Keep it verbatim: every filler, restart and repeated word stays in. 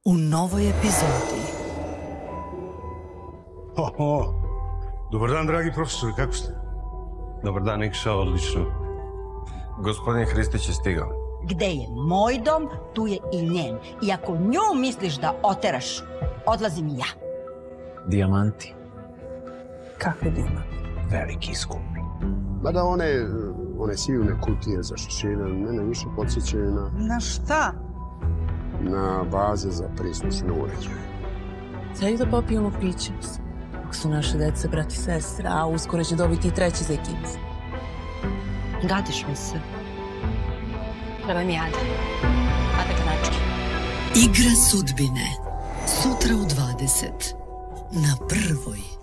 u novoj epizodi. Oho, dobar dan, dragi profesori, kako ste? Dobar dan, Nikša, odlično. Gospodin Hristić je stigao. Gde je moj dom, tu je i njen. I ako nju misliš da oteraš, odlazim i ja. Dijamanti. Kakvi dijamanti? Veliki i skupi. Mada one, one sivne kutije za šešire, mene više podsjećaju na... Na šta? Na baze za prislušne uređaje. Sajde da popijemo piće. Ako su naše dece, brat i sestra, a uskoro će dobiti i treći za ekipu. Gadiš mi se. Treba mi Ada. Ada Kanački. Igra sudbine. Sutra u dvadeset. Na Prvoj.